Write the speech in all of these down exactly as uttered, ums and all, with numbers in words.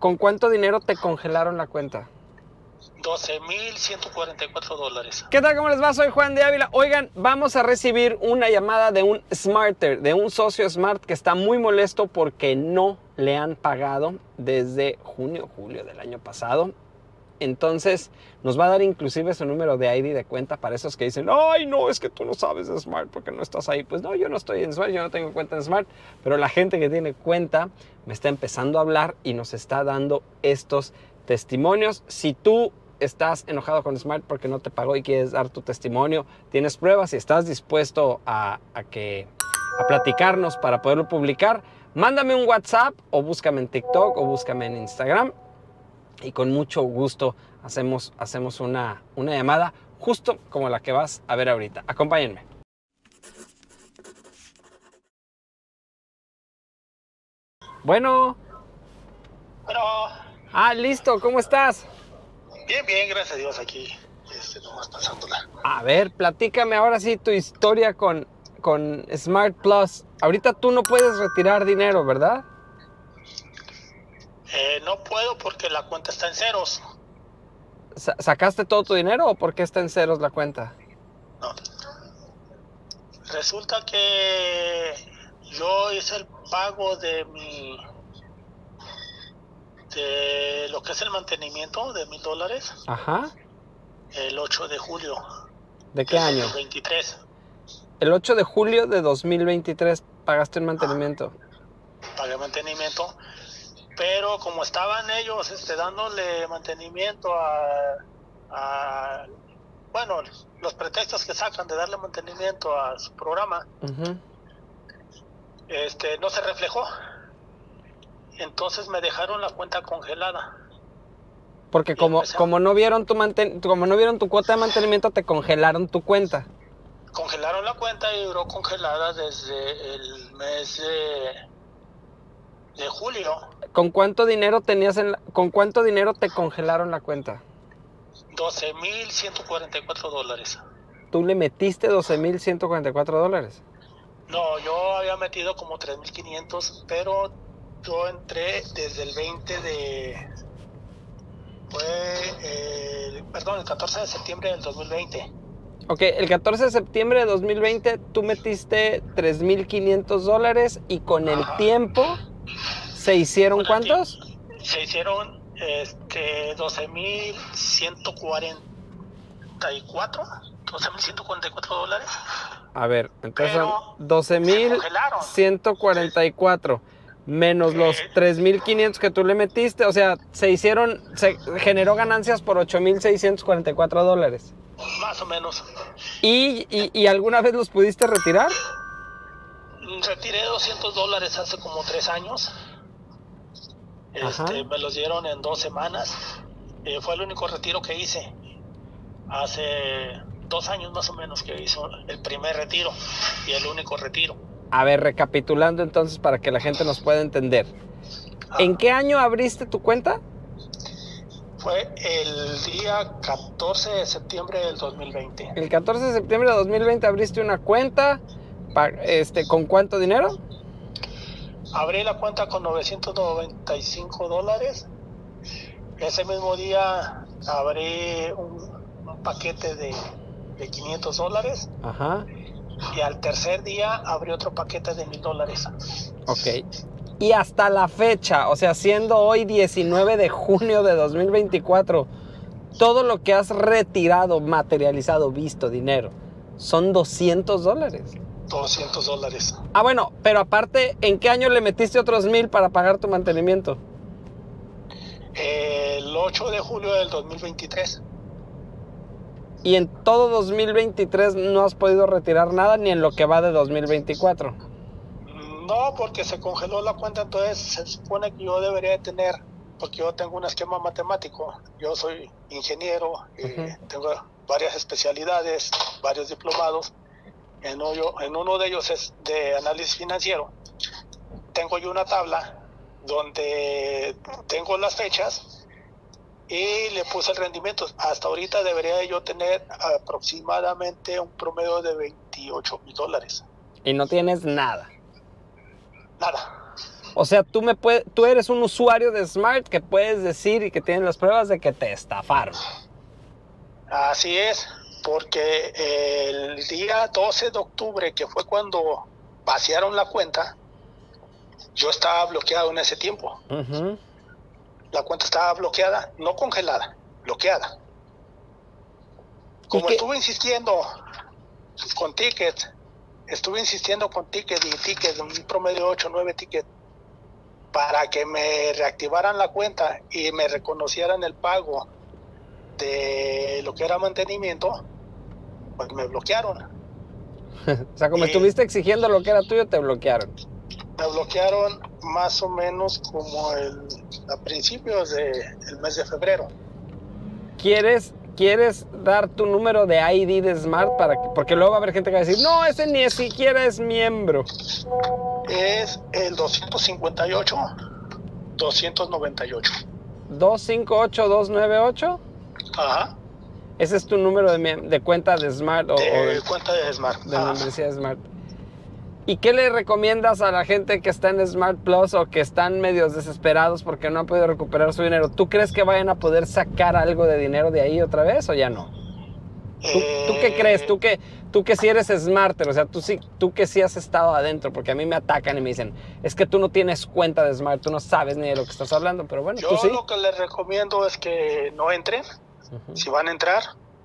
¿con cuánto dinero te congelaron la cuenta? doce mil ciento cuarenta y cuatro dólares. ¿Qué tal? ¿Cómo les va? Soy Juan de Ávila. Oigan, vamos a recibir una llamada de un Smarter, de un socio Smart que está muy molesto porque no le han pagado desde junio, julio del año pasado. Entonces, nos va a dar inclusive su número de I D de cuenta para esos que dicen, ay, no, es que tú no sabes de Smart porque no estás ahí. Pues no, yo no estoy en Smart, yo no tengo cuenta en Smart, pero la gente que tiene cuenta me está empezando a hablar y nos está dando estos testimonios. Si tú estás enojado con Smart porque no te pagó y quieres dar tu testimonio, tienes pruebas y estás dispuesto a, a, que, a platicarnos para poderlo publicar, mándame un WhatsApp o búscame en TikTok o búscame en Instagram. Y con mucho gusto hacemos, hacemos una, una llamada justo como la que vas a ver ahorita. Acompáñenme. Bueno. Pero... Ah, listo. ¿Cómo estás? Bien, bien, gracias a Dios aquí. Este, nomás pasándola. A ver, platícame ahora sí tu historia con, con Smart Plus. Ahorita tú no puedes retirar dinero, ¿verdad? Eh, no puedo porque la cuenta está en ceros. Sa- ¿Sacaste todo tu dinero o por qué está en ceros la cuenta? No. Resulta que yo hice el pago de mi... de lo que es el mantenimiento de mil dólares. Ajá. El ocho de julio. ¿De qué año? veintitrés. El ocho de julio de dos mil veintitrés pagaste el mantenimiento. Ah, pagué mantenimiento. Pero como estaban ellos este, dándole mantenimiento a, a, bueno, los pretextos que sacan de darle mantenimiento a su programa, Uh-huh. este, no se reflejó. Entonces me dejaron la cuenta congelada. Porque como, como, no vieron tu manten, como no vieron tu cuota de mantenimiento, te congelaron tu cuenta. Congelaron la cuenta y duró congelada desde el mes de, de julio. ¿Con cuánto dinero tenías en la, con cuánto dinero te congelaron la cuenta? doce mil ciento cuarenta y cuatro dólares. ¿Tú le metiste doce mil ciento cuarenta y cuatro dólares? No, yo había metido como tres mil quinientos, pero yo entré desde el veinte de... Fue, eh, perdón, el catorce de septiembre del dos mil veinte. Ok, el catorce de septiembre de dos mil veinte tú metiste tres mil quinientos dólares y con el Ajá. tiempo se hicieron Con el ¿cuántos? tiempo, se hicieron este, doce mil ciento cuarenta y cuatro, doce mil ciento cuarenta y cuatro dólares. A ver, entonces Pero son doce mil ciento cuarenta y cuatro menos los tres mil quinientos que tú le metiste, o sea, se hicieron, se generó ganancias por ocho mil seiscientos cuarenta y cuatro dólares. Más o menos. ¿Y, y, ¿Y alguna vez los pudiste retirar? Retiré doscientos dólares hace como tres años. Este, me los dieron en dos semanas. Eh, fue el único retiro que hice. Hace dos años más o menos que hizo el primer retiro y el único retiro. A ver, recapitulando entonces para que la gente nos pueda entender. Ah. ¿En qué año abriste tu cuenta? Fue el día catorce de septiembre del dos mil veinte. El catorce de septiembre de dos mil veinte abriste una cuenta. Este, ¿con cuánto dinero? Abrí la cuenta con novecientos noventa y cinco dólares. Ese mismo día abrí un, un paquete de, de quinientos dólares. Ajá. Y al tercer día abrí otro paquete de mil dólares. Ok. Y hasta la fecha, o sea, siendo hoy diecinueve de junio de dos mil veinticuatro, todo lo que has retirado, materializado, visto, dinero, son doscientos dólares. doscientos dólares. Ah, bueno, pero aparte, ¿en qué año le metiste otros mil para pagar tu mantenimiento? El ocho de julio del dos mil veintitrés. ¿Y en todo dos mil veintitrés no has podido retirar nada ni en lo que va de dos mil veinticuatro? No, porque se congeló la cuenta, entonces se supone que yo debería de tener, porque yo tengo un esquema matemático, yo soy ingeniero, eh, uh-huh. Tengo varias especialidades, varios diplomados, en uno, en uno de ellos es de análisis financiero. Tengo yo una tabla donde tengo las fechas y le puse el rendimiento. Hasta ahorita debería yo tener aproximadamente un promedio de veintiocho mil dólares. ¿Y no tienes nada? Nada. O sea, tú, me puede, tú eres un usuario de Smart que puedes decir y que tienes las pruebas de que te estafaron. Así es, porque el día doce de octubre, que fue cuando vaciaron la cuenta, yo estaba bloqueado en ese tiempo. Uh-huh. La cuenta estaba bloqueada, no congelada, bloqueada. Como estuve insistiendo con tickets, estuve insistiendo con tickets y tickets, un promedio de ocho o nueve tickets, para que me reactivaran la cuenta y me reconocieran el pago de lo que era mantenimiento, pues me bloquearon. O sea, como y estuviste exigiendo lo que era tuyo, te bloquearon. Me bloquearon más o menos como el, a principios del mes de febrero. ¿Quieres, ¿Quieres dar tu número de I D de Smart? Para que, porque luego va a haber gente que va a decir, no, ese ni siquiera es miembro. Es el doscientos cincuenta y ocho, doscientos noventa y ocho. ¿dos cinco ocho, dos nueve ocho? Ajá. Ese es tu número de, de cuenta de Smart. O, de, o de cuenta de Smart. De membresía de Smart. ¿Y qué le recomiendas a la gente que está en Smart Plus o que están medios desesperados porque no han podido recuperar su dinero? ¿Tú crees que vayan a poder sacar algo de dinero de ahí otra vez o ya no? ¿Tú, eh... ¿tú qué crees? ¿Tú que, tú que sí eres smarter, o sea, tú, sí, tú que sí has estado adentro, porque a mí me atacan y me dicen, es que tú no tienes cuenta de Smart, tú no sabes ni de lo que estás hablando, pero bueno, yo tú sí. Lo que les recomiendo es que no entren, uh-huh. Si van a entrar,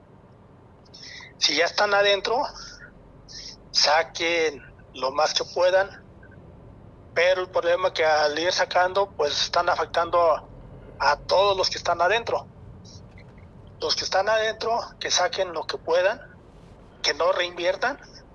si ya están adentro, saquen lo más que puedan, pero el problema es que al ir sacando, pues están afectando a, a todos los que están adentro. Los que están adentro, que saquen lo que puedan, que no reinviertan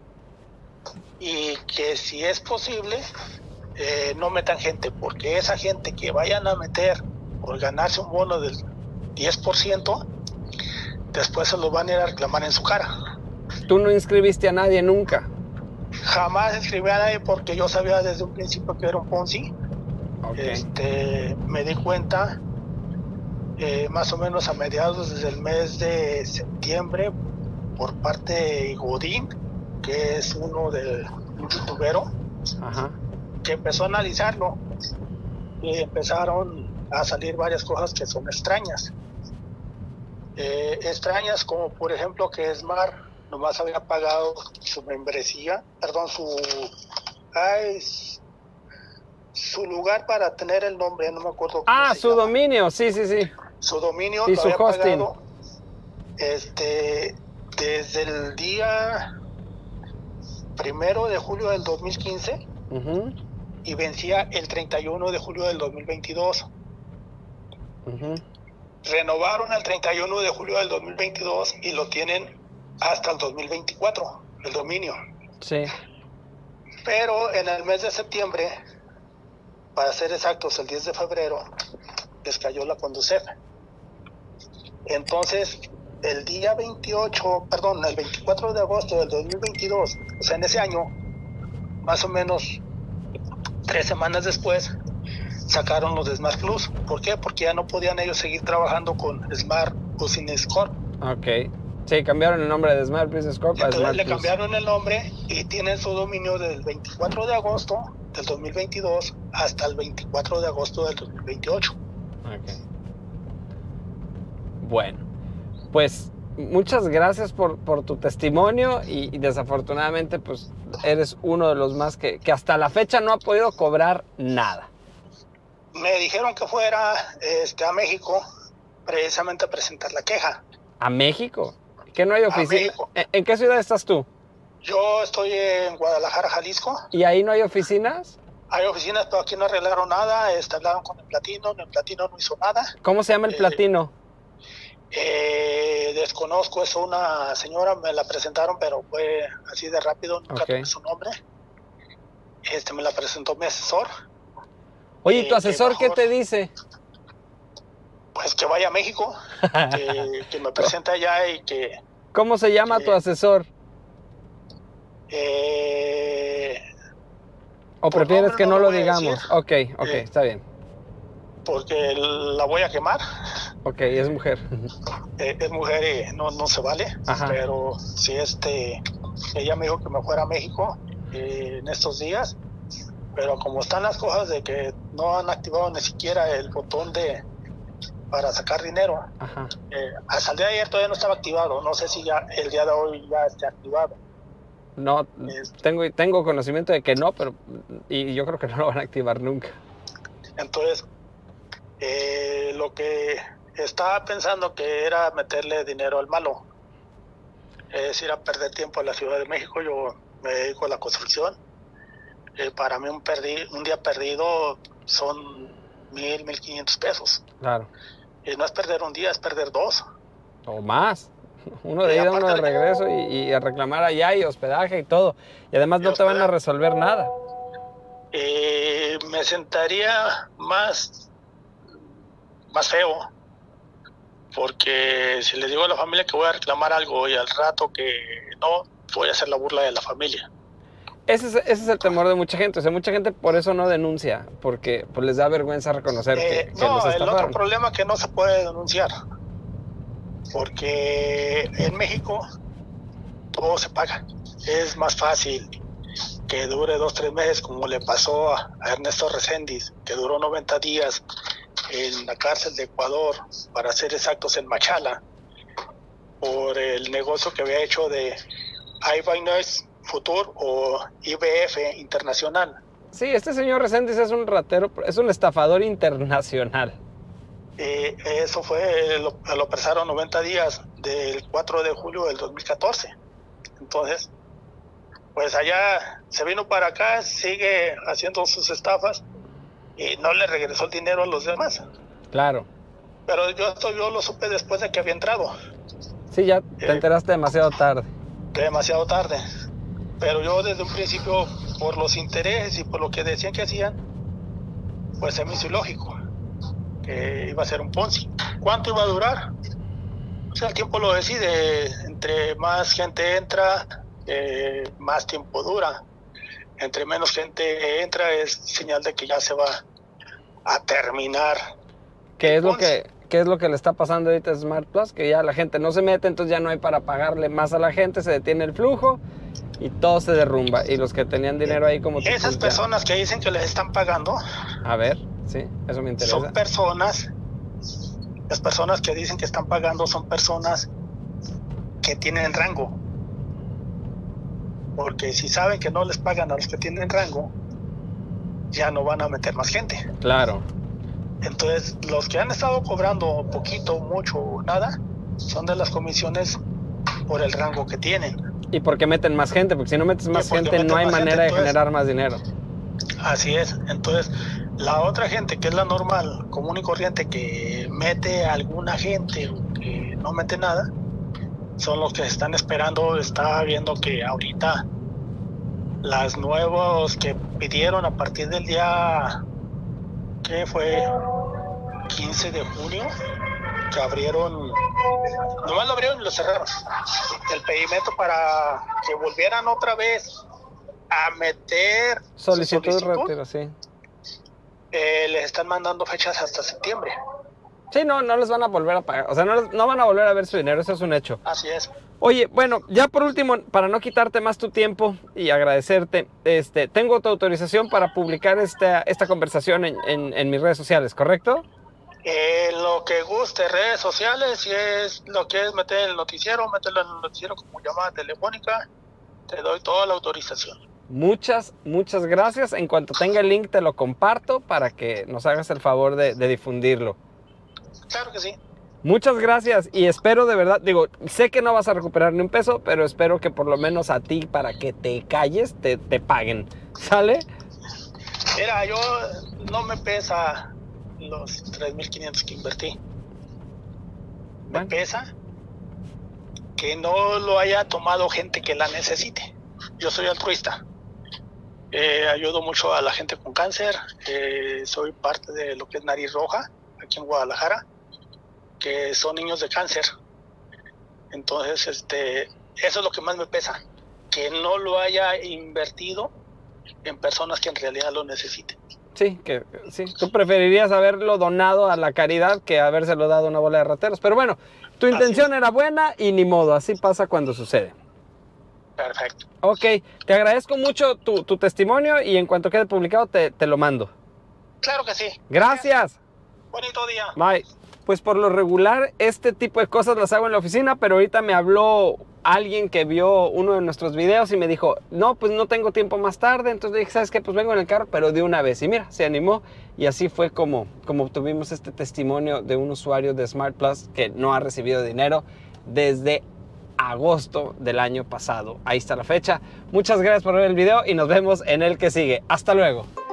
y que si es posible, eh, no metan gente, porque esa gente que vayan a meter por ganarse un bono del diez por ciento, después se lo van a ir a reclamar en su cara. ¿Tú no inscribiste a nadie nunca? Jamás inscribí a nadie porque yo sabía desde un principio que era un Ponzi. Okay. Este, me di cuenta eh, más o menos a mediados desde el mes de septiembre por parte de Godín, que es uno de un youtubero, ajá, que empezó a analizarlo y empezaron a salir varias cosas que son extrañas. Eh, extrañas como por ejemplo que Smart nomás había pagado su membresía, perdón, su ay, su lugar para tener el nombre, no me acuerdo. Ah, su llama. dominio, sí, sí, sí. Su dominio y lo su había hosting. Pagado, este, desde el día primero de julio del dos mil quince, uh-huh, y vencía el treinta y uno de julio del dos mil veintidós. Uh-huh. Renovaron el treinta y uno de julio del dos mil veintidós y lo tienen hasta el dos mil veinticuatro, el dominio. Sí. Pero en el mes de septiembre, para ser exactos, el diez de febrero, les cayó la Conducef. Entonces, el día veintiocho, perdón, el veinticuatro de agosto del dos mil veintidós, o sea, en ese año, más o menos tres semanas después, sacaron los de Smart Plus. ¿Por qué? Porque ya no podían ellos seguir trabajando con Smart Business Corp. Ok. Sí, cambiaron el nombre de Smart Business Corp a Smart le Plus. Cambiaron el nombre y tienen su dominio del veinticuatro de agosto del dos mil veintidós hasta el veinticuatro de agosto del dos mil veintiocho. Ok. Bueno, pues muchas gracias por, por tu testimonio y, y desafortunadamente pues eres uno de los más que, que hasta la fecha no ha podido cobrar nada. Me dijeron que fuera este, a México precisamente a presentar la queja. ¿A México? ¿Que no hay oficina? ¿En, ¿En qué ciudad estás tú? Yo estoy en Guadalajara, Jalisco. ¿Y ahí no hay oficinas? Hay oficinas, pero aquí no arreglaron nada. Este, hablaron con el Platino, el Platino no hizo nada. ¿Cómo se llama el Platino? Eh, eh, desconozco, es una señora, me la presentaron, pero fue así de rápido, nunca okay. tuve su nombre. Este, me la presentó mi asesor. Oye, ¿y tu asesor eh, mejor, qué te dice? Pues que vaya a México, que, que me presente allá y que... ¿Cómo se llama que, tu asesor? Eh, ¿O prefieres que no, no lo, lo digamos? Ok, ok, eh, está bien. Porque la voy a quemar. Ok, es mujer. Eh, es mujer y no, no se vale. Ajá. Pero si este, ella me dijo que me fuera a México eh, en estos días pero como están las cosas de que no han activado ni siquiera el botón de para sacar dinero, eh, hasta el día de ayer todavía no estaba activado, no sé si ya el día de hoy ya esté activado. No, este, tengo, tengo conocimiento de que no, pero y yo creo que no lo van a activar nunca. Entonces, eh, lo que estaba pensando que era meterle dinero al malo, es ir a perder tiempo en la Ciudad de México. Yo me dedico a la construcción. Eh, para mí un, perdi un día perdido son mil, mil quinientos pesos. Claro. Y no es perder un día, es perder dos. O más. Uno de ida, uno de regreso y, y a reclamar allá y hospedaje y todo. Y además no te van a resolver nada. Eh, me sentaría más, más feo. Porque si le digo a la familia que voy a reclamar algo y al rato que no, voy a hacer la burla de la familia. Ese es, ese es el temor de mucha gente. O sea, mucha gente por eso no denuncia, porque pues, les da vergüenza reconocer eh, que, que no, los estafaron. El otro problema es que no se puede denunciar, porque en México todo se paga. Es más fácil que dure dos, tres meses, como le pasó a, a Ernesto Reséndiz, que duró noventa días en la cárcel de Ecuador, para ser exactos en Machala, por el negocio que había hecho de iBinance Futur o I B F Internacional. Sí, este señor Reséndiz es un ratero, es un estafador internacional. Eh, eso fue, lo, lo apresaron noventa días del cuatro de julio del dos mil catorce. Entonces, pues allá se vino para acá, sigue haciendo sus estafas y no le regresó el dinero a los demás. Claro. Pero yo esto yo lo supe después de que había entrado. Sí, ya te eh, enteraste demasiado tarde. Demasiado tarde. Pero yo desde un principio, por los intereses y por lo que decían que hacían, pues se me hizo ilógico que iba a ser un Ponzi. ¿Cuánto iba a durar? O sea, el tiempo lo decide. Entre más gente entra, eh, más tiempo dura. Entre menos gente entra, es señal de que ya se va a terminar. ¿Qué es lo que, qué es lo que le está pasando ahorita a Smart Plus? Que ya la gente no se mete, entonces ya no hay para pagarle más a la gente, se detiene el flujo y todo se derrumba. Y los que tenían dinero ahí como... Esas tú, personas ya. que dicen que les están pagando... A ver, sí, eso me interesa. Son personas, las personas que dicen que están pagando son personas que tienen rango. Porque si saben que no les pagan a los que tienen rango, ya no van a meter más gente. Claro. Entonces, los que han estado cobrando poquito, mucho o nada, son de las comisiones por el rango que tienen. Y porque meten más gente, porque si no metes más gente no hay manera de generar más dinero. Así es. Entonces, la otra gente, que es la normal, común y corriente, que mete a alguna gente o que no mete nada, son los que están esperando. Está viendo que ahorita las nuevos que pidieron a partir del día, ¿qué fue? quince de junio, que abrieron, nomás lo abrieron y lo cerraron, el pedimento para que volvieran otra vez a meter solicitud, solicitud. Retiro, sí. Eh, les están mandando fechas hasta septiembre. Sí, no, no les van a volver a pagar, o sea, no, no van a volver a ver su dinero, eso es un hecho. Así es. Oye, bueno, ya por último, para no quitarte más tu tiempo y agradecerte, este, tengo tu autorización para publicar esta, esta conversación en, en, en mis redes sociales, ¿correcto? Eh, lo que guste, redes sociales, si es lo que es meter el noticiero, meterlo en el noticiero como llamada telefónica, te doy toda la autorización. Muchas, muchas gracias. En cuanto tenga el link te lo comparto para que nos hagas el favor de, de difundirlo. Claro que sí. Muchas gracias y espero de verdad, digo, sé que no vas a recuperar ni un peso, pero espero que por lo menos a ti, para que te calles, te, te paguen. ¿Sale? Mira, yo no me pesa los tres mil quinientos que invertí. Me bueno. pesa que no lo haya tomado gente que la necesite. Yo soy altruista. Eh, ayudo mucho a la gente con cáncer. Eh, soy parte de lo que es Nariz Roja, aquí en Guadalajara, que son niños de cáncer. Entonces, este, eso es lo que más me pesa, que no lo haya invertido en personas que en realidad lo necesiten. Sí, que sí. Tú preferirías haberlo donado a la caridad que habérselo dado a una bola de rateros. Pero bueno, tu intención era buena y ni modo, así pasa cuando sucede. Perfecto. Ok, te agradezco mucho tu, tu testimonio y en cuanto quede publicado te, te lo mando. Claro que sí. Gracias. Bonito día. Bye. Pues por lo regular este tipo de cosas las hago en la oficina, pero ahorita me habló alguien que vio uno de nuestros videos y me dijo, no, pues no tengo tiempo más tarde. Entonces dije, ¿sabes qué? Pues vengo en el carro, pero de una vez. Y mira, se animó y así fue como, como obtuvimos este testimonio de un usuario de Smart Plus que no ha recibido dinero desde agosto del año pasado. Ahí está la fecha. Muchas gracias por ver el video y nos vemos en el que sigue. Hasta luego.